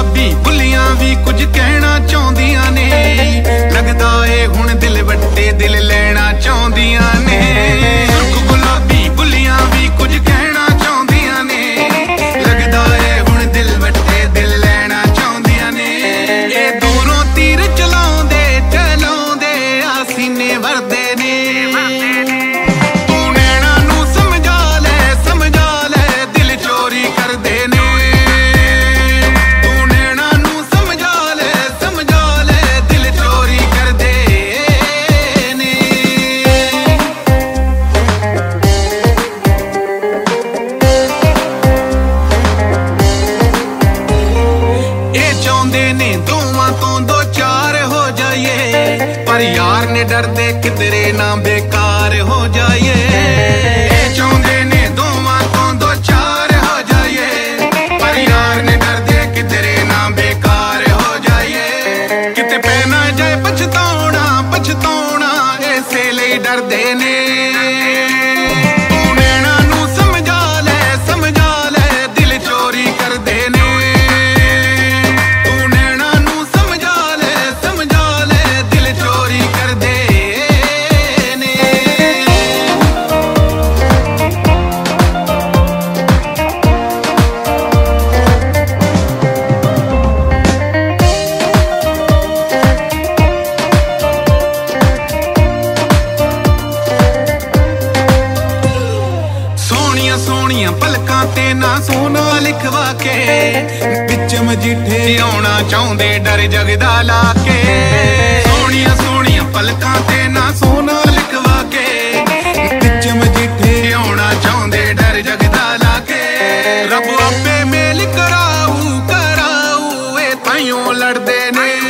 गुलाबी बुलियां भी कुछ कहना चाहदियां ने, लगदा ए हुण दिल वट्टे दिल लेना चाहदियां ने। सुर्ख गुलाबी बुलियां भी कुछ कहना चाहदियां ने, लगदा ए हुण दिल वट्टे दिल लेना चाहदियां ने। ए दूरों तीर चलाउंदे चलाउंदे आसीने वरदे ने। पर यार ने डरदे किधरे ना बेकार हो जाइए। चाहते ने दोवां तो दो चार हो जाइए, पर यार ने डरदे किधरे ना बेकार हो जाइए। किते पै ना जाए पछताउणा पछताउणा, इसे लिए डरदे ने। सोनिया पलकां ते ना सोना लिखवा के, बिच मजिठे आउणा चाहुंदे डर जगदा लाके। सोनिया सोनिया पलकां ते ना सोना लिखवा के, बिच मजिठे आउणा चाहुंदे डर जगदा लाके। रब आपे मेल कराऊ कराऊ ए ताइयों लड़दे ने।